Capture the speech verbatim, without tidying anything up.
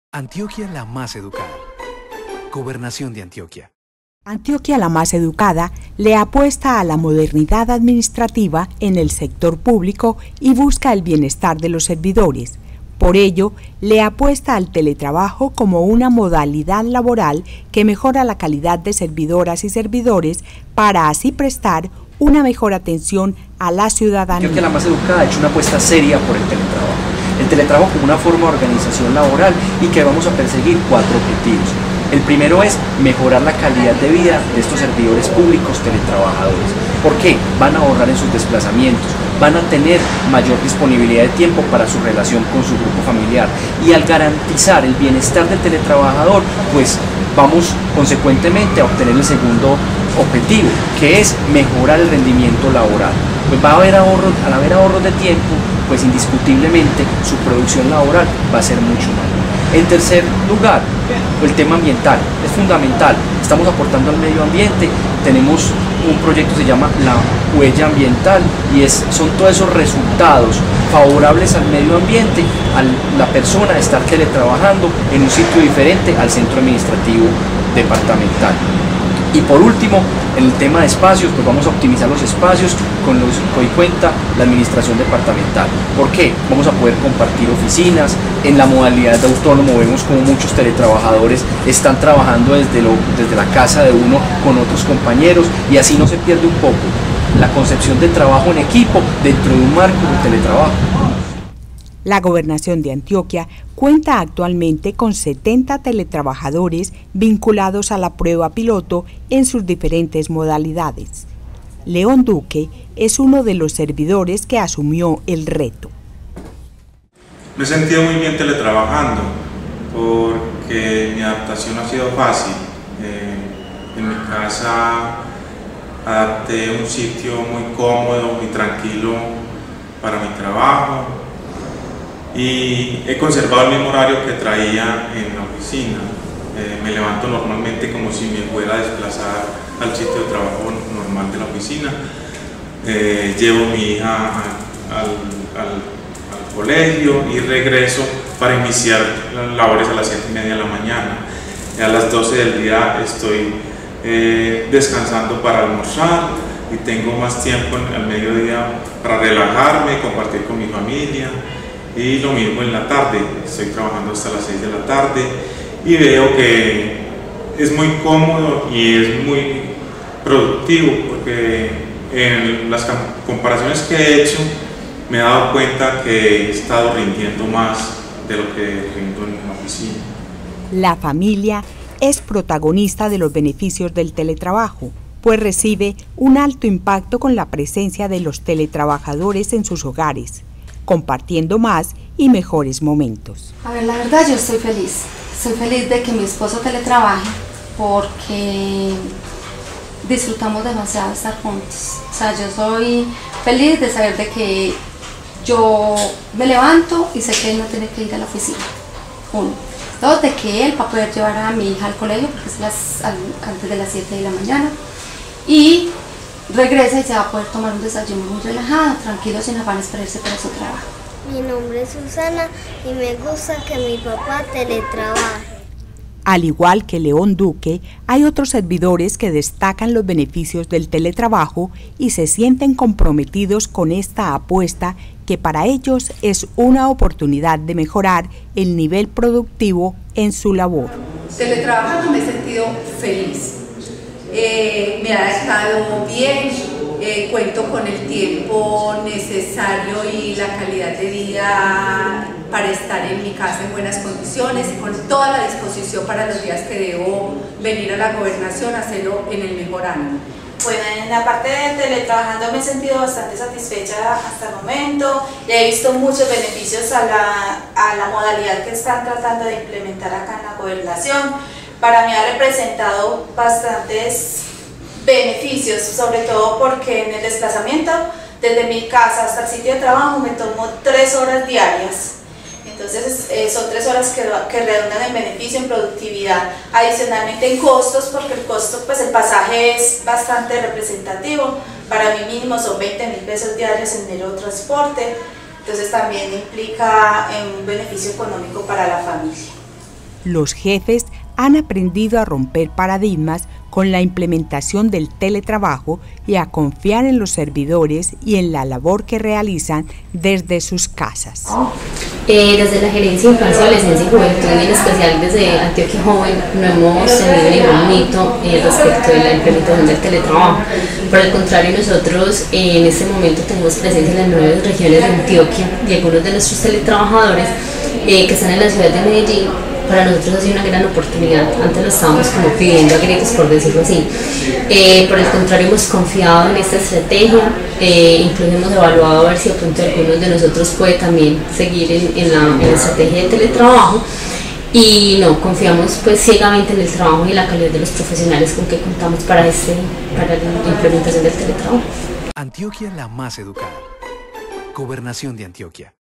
Antioquia la más educada. Gobernación de Antioquia. Antioquia la más educada le apuesta a la modernidad administrativa en el sector público y busca el bienestar de los servidores. Por ello, le apuesta al teletrabajo como una modalidad laboral que mejora la calidad de servidoras y servidores para así prestar una mejor atención a la ciudadanía. Antioquia la más educada ha hecho una apuesta seria por el teletrabajo. El teletrabajo como una forma de organización laboral y que vamos a perseguir cuatro objetivos. El primero es mejorar la calidad de vida de estos servidores públicos teletrabajadores. ¿Por qué? Van a ahorrar en sus desplazamientos, van a tener mayor disponibilidad de tiempo para su relación con su grupo familiar y al garantizar el bienestar del teletrabajador, pues vamos consecuentemente a obtener el segundo objetivo, que es mejorar el rendimiento laboral. Pues va a haber ahorros, al haber ahorros de tiempo, pues indiscutiblemente su producción laboral va a ser mucho mayor. En tercer lugar, el tema ambiental es fundamental. Estamos aportando al medio ambiente, tenemos un proyecto que se llama La Huella Ambiental y es, son todos esos resultados favorables al medio ambiente, a la persona estar teletrabajando en un sitio diferente al centro administrativo departamental. Y por último, en el tema de espacios, pues vamos a optimizar los espacios con los que hoy cuenta la administración departamental. ¿Por qué? Vamos a poder compartir oficinas. En la modalidad de autónomo vemos como muchos teletrabajadores están trabajando desde, lo, desde la casa de uno con otros compañeros y así no se pierde un poco la concepción de trabajo en equipo dentro de un marco de teletrabajo. La Gobernación de Antioquia cuenta actualmente con setenta teletrabajadores vinculados a la prueba piloto en sus diferentes modalidades. León Duque es uno de los servidores que asumió el reto. Me he sentido muy bien teletrabajando porque mi adaptación ha sido fácil. Eh, en mi casa adapté un sitio muy cómodo y tranquilo para mi trabajo. Y he conservado el mismo horario que traía en la oficina. Eh, me levanto normalmente como si me fuera a desplazar al sitio de trabajo normal de la oficina. Eh, llevo a mi hija a, al, al, al colegio y regreso para iniciar las labores a las siete y media de la mañana. Y a las doce del día estoy eh, descansando para almorzar y tengo más tiempo al mediodía para relajarme, compartir con mi familia. Y lo mismo en la tarde, estoy trabajando hasta las seis de la tarde y veo que es muy cómodo y es muy productivo porque en las comparaciones que he hecho me he dado cuenta que he estado rindiendo más de lo que rindo en la oficina. La familia es protagonista de los beneficios del teletrabajo, pues recibe un alto impacto con la presencia de los teletrabajadores en sus hogares, compartiendo más y mejores momentos. A ver, la verdad yo estoy feliz. Estoy feliz de que mi esposo teletrabaje porque disfrutamos demasiado estar juntos. O sea, yo soy feliz de saber de que yo me levanto y sé que él no tiene que ir a la oficina. Uno. Dos, de que él va a poder llevar a mi hija al colegio porque es las, al, antes de las siete de la mañana. Y regresa y se va a poder tomar un desayuno muy relajado, tranquilo, sin afanes para irse para su trabajo. Mi nombre es Susana y me gusta que mi papá teletrabaje. Al igual que León Duque, hay otros servidores que destacan los beneficios del teletrabajo y se sienten comprometidos con esta apuesta que para ellos es una oportunidad de mejorar el nivel productivo en su labor. Teletrabajando me he sentido feliz. Eh, me ha adaptado bien, eh, cuento con el tiempo necesario y la calidad de vida para estar en mi casa en buenas condiciones y con toda la disposición para los días que debo venir a la gobernación a hacerlo en el mejor ánimo. Bueno, en la parte de teletrabajando me he sentido bastante satisfecha hasta el momento. Ya he visto muchos beneficios a la, a la modalidad que están tratando de implementar acá en la gobernación. Para mí ha representado bastantes beneficios, sobre todo porque en el desplazamiento desde mi casa hasta el sitio de trabajo me tomo tres horas diarias. Entonces eh, son tres horas que, que redundan en beneficio, en productividad, adicionalmente en costos, porque el costo, pues el pasaje es bastante representativo. Para mí mínimo son veinte mil pesos diarios en el transporte, entonces también implica eh, un beneficio económico para la familia. los jefes han aprendido a romper paradigmas con la implementación del teletrabajo y a confiar en los servidores y en la labor que realizan desde sus casas. Eh, desde la Gerencia de Infancia, Adolescencia y Juventud, y en especial desde Antioquia Joven, no hemos tenido ningún mito eh, respecto de la implementación del teletrabajo. Por el contrario, nosotros eh, en este momento tenemos presencia en las nueve regiones de Antioquia y algunos de nuestros teletrabajadores eh, que están en la ciudad de Medellín. Para nosotros ha sido una gran oportunidad. Antes lo estábamos como pidiendo a gritos, por decirlo así. Eh, por el contrario, hemos confiado en esta estrategia, eh, incluso hemos evaluado a ver si de pronto algunos de nosotros puede también seguir en, en, la, en la estrategia de teletrabajo. Y no, confiamos pues ciegamente en el trabajo y la calidad de los profesionales con que contamos para, este, para la implementación del teletrabajo. Antioquia la más educada. Gobernación de Antioquia.